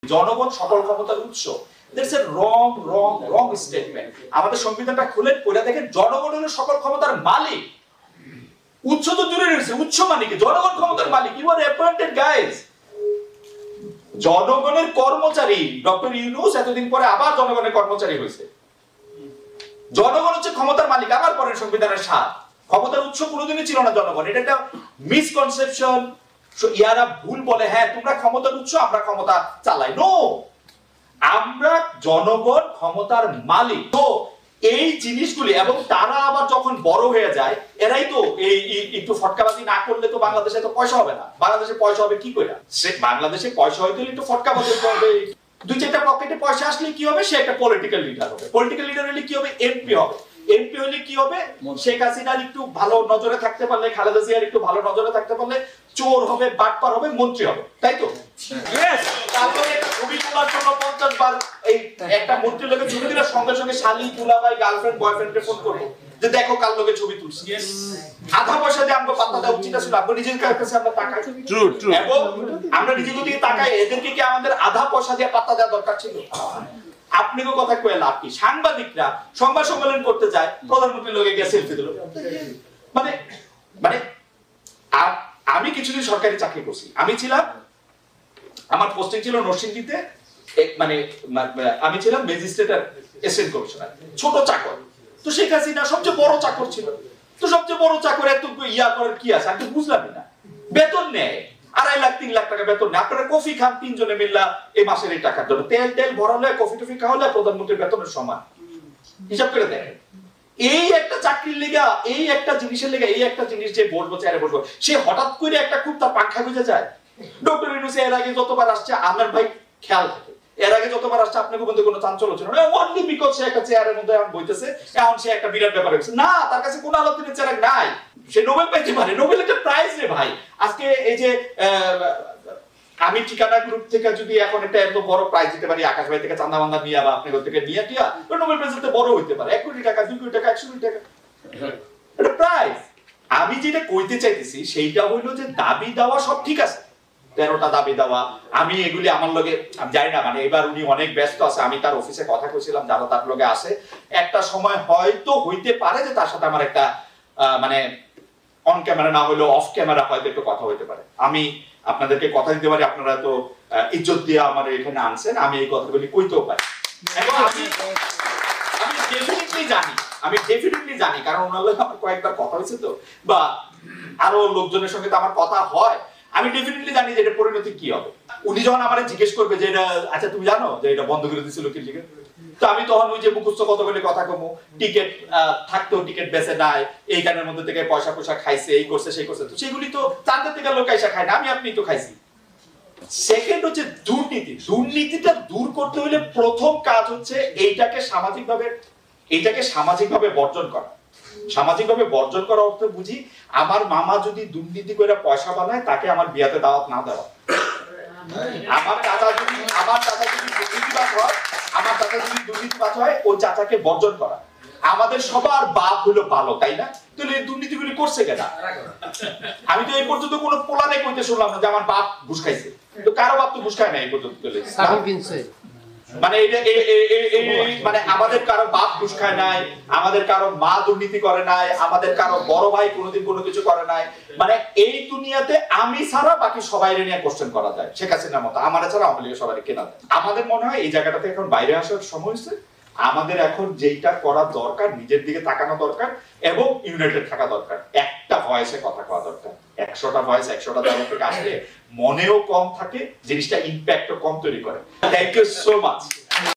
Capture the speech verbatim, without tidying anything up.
জনগণ সকল ক্ষমতার উৎস। That's a wrong wrong wrong statement. আমাদের সংবিধানটা খুলে পড়ে দেখেন, জনগণ হলো সকল ক্ষমতার মালিক। উৎস তো দূরে রয়েছে, উৎস মানে কি? জনগণ ক্ষমতার মালিক। You are appointed guys. জনগণের কর্মচারী ডক্টর ইউনূস এতদিন পরে আবার জনগণের কর্মচারী হয়েছে। জনগণ হচ্ছে ক্ষমতার মালিক। আবার পরের সংবিধানের সাত ক্ষমতার উৎস কোনোদিনই ছিল না জনগণ। এটা একটা মিসকনসেপশন। ইয়ারা ভুল বলে, হ্যাঁ তোমরা ক্ষমতার উৎস, আমরা ক্ষমতা চালাই। নো, আমরা জনগণ ক্ষমতার মালিক। তো এই জিনিসগুলি, এবং তারা আবার যখন বড় হয়ে যায়, এরাই তো এই একটু ফটকাবাজি না করলে তো বাংলাদেশে তো পয়সা হবে না। বাংলাদেশে পয়সা হবে কি করে? সে বাংলাদেশে পয়সা হইতে হলে একটু ফটকাবাজি হবে। দুই চারটা পকেটে পয়সা আসলে কি হবে? সে একটা পলিটিক্যাল লিডার হবে। পলিটিক্যাল লিডার হলে কি হবে? এমপি হবে। এমপি হলে কি হবে? শেখ হাসিনার একটু ভালো নজরে থাকতে পারলে, খালেদা জিয়ার একটু ভালো নজরে থাকতে পারলে চোর হবে, বাটপার হবে, মন্ত্রী হবে। তাই তো? ইয়েস। তারপরে একটা ছবি তোলার জন্য পঞ্চাশ বার এই একটা মন্ত্রীর লোকের ছবি দিলে সঙ্গে সঙ্গে শালি, দুলাভাই, গার্লফ্রেন্ড, বয়ফ্রেন্ডকে ফোন করবে যে দেখো কার লোকে ছবি তুলছি। আধা পয়সা দিয়ে আমাকে পাত্তা দেওয়া উচিত ছিল। আপনি নিজের কাছে আমরা তাকাই, ট্রু ট্রু, এবং আমরা নিজের দিকে তাকাই। এদেরকে কি আমাদের আধা পয়সা দিয়ে পাত্তা দেওয়া দরকার ছিল? আপনিও কথা কয়ে লাভ কি? সাংবাদিকরা সংবাদ সম্মেলন করতে যায়, প্রধানমন্ত্রীর লোকে গিয়ে সেলফি দিল। মানে মানে আমি কিছুদিন সরকারি চাকরি করছি। আমি ছিলাম, আমার পোস্টিং ছিল নরসিংদীতে। মানে আমি ছিলাম ম্যাজিস্ট্রেট আর অ্যাসিস্ট্যান্ট কমিশনার, ছোট চাকর। তো শেখ হাসিনা সবচেয়ে বড় চাকর ছিল। তো সবচেয়ে বড় চাকর এত ইয়া করার কি আছে? আমি তো বুঝলামই না। বেতন নেয় আড়াই লাখ তিন লাখ টাকা বেতন নেয়। আপনারা কফি খান তিনজনে মিল্লা এই মাসের এই টাকার জন্য, তেল তেল ভরালে, কফি টফি খাওয়ালে প্রধানমন্ত্রীর বেতনের সমান। হিসাব করে দেখেন। এই একটা চাকরির লেগা, এই একটা জিনিসের লেগা, এই একটা জিনিস যে বলবো, চেয়ারে বলবো, সে হঠাৎ করে একটা খুব তার পাংখা গুঁজে যায়। ডক্টর ইউনূস এর আগে যতবার আসছে আমার ভাই খেয়াল থাকে, এর আগে যতবার আসছে আপনাকে বলতে কোনো চাঞ্চল্য ছিল না। অনলি বিকজ সে একটা চেয়ারের মধ্যে এখন বইতেছে, এখন সে একটা বিরাট ব্যাপার হয়েছে। না, তার কাছে কোনো আলোচনার চেয়ার নাই। সে নোবেল পাইতে পারে। নোবেল একটা প্রাইজ রে ভাই। আজকে এই যে আমি ঠিকানা গ্রুপ থেকে যদি এখন একটা এত বড় প্রাইজ দিতে পারি, আকাশ ভাই থেকে চান্দা মান্দা নিয়ে বা আপনার থেকে নিয়ে টিয়া, নোবেল প্রাইজ তো বড় হইতে পারে। এক কোটি টাকা, দুই কোটি টাকা, একশো কোটি টাকা, এটা প্রাইজ। আমি যেটা কইতে চাইতেছি সেইটা হইলো যে দাবি দেওয়া সব ঠিক আছে, তেরোটা দাবি দেওয়া। আমি এগুলি আমার লগে আমি জানি না, মানে এবার উনি অনেক ব্যস্ত আছে। আমি তার অফিসে কথা কইছিলাম, যারা তার লগে আসে, একটা সময় হয়তো হইতে পারে যে তার সাথে আমার একটা মানে অন ক্যামেরা না হইলেও অফ ক্যামেরা হয়তো একটু কথা হইতে পারে। আমি আপনাদেরকে কথা দিতে পারি, আপনারা তো ইজ্জত দিয়ে আমার এখানে আনছেন, আমি এই কথাগুলি কইতেও পারি। এবং আমি আমি ডেফিনেটলি জানি, আমি ডেফিনেটলি জানি, কারণ ওনার লগে আমার কয়েকবার কথা হয়েছে তো, বা আরো লোকজনের সঙ্গে তো আমার কথা হয়। আমি ডেফিনেটলি জানি যে এটা পরিণতি কি হবে। উনি যখন আমারে জিজ্ঞেস করবে যে এটা আচ্ছা তুমি জানো যে এটা বন্ধ করে দিছিল কি লিখে, তো আমি তখন ওই যে মুখস্থ কত বলে কথা কমু, টিকিট থাকতেও টিকিট বেচে নাই, এই গানের মধ্যে থেকে পয়সা পয়সা খাইছে, এই করছে সেই করছে, তো সেগুলি তো চাঁদের থেকে লোক আইসা খায় না, আমি আপনি তো খাইছি। সেকেন্ড হচ্ছে দুর্নীতি। দুর্নীতিটা দূর করতে হলে প্রথম কাজ হচ্ছে এইটাকে সামাজিকভাবে এইটাকে সামাজিকভাবে বর্জন করা। সামাজিকভাবে বর্জন করা অর্থ বুঝি, আমার মামা যদি দুর্নীতি করে পয়সা বানায়, তাকে আমার বিয়াতে দাওয়াত না দেওয়া। আমার চাচা যদি আমার চাচা যদি দুর্নীতিবাজ হয়, আমার চাচা যদি দুর্নীতিবাজ হয়, ওই চাচাকে বর্জন করা। আমাদের সবার বাপ হলো ভালো, তাই না? তাহলে এই দুর্নীতিগুলি করছে কেন? আমি তো এই পর্যন্ত কোনো পোলারে কইতে শুনলাম না যে আমার বাপ ঘুষ খাইছে। তো কারো বাপ তো ঘুষ খায় না এই পর্যন্ত। মানে মানে আমাদের কারো বাপ ঘুষ খায় নাই, আমাদের কারো মা দুর্নীতি করে নাই, আমাদের কারো বড় ভাই কোনোদিন কোনো কিছু করে নাই। মানে এই দুনিয়াতে আমি ছাড়া বাকি সবাই নিয়ে কোশ্চেন করা যায়। শেখ হাসিনার মতো আমার ছাড়া আওয়ামী লীগের সবাই কেনা যায়। আমাদের মনে হয় এই জায়গাটাতে এখন বাইরে আসার সময় হয়েছে। আমাদের এখন যেইটা করা দরকার, নিজের দিকে তাকানো দরকার এবং ইউনাইটেড থাকা দরকার। একটা ভয়েসে কথা কওয়া দরকার। একশোটা ভয়েস একশোটা জায়গা থেকে আসলে মনেও কম থাকে, জিনিসটা ইম্প্যাক্টও কম তৈরি করে। Thank you so much.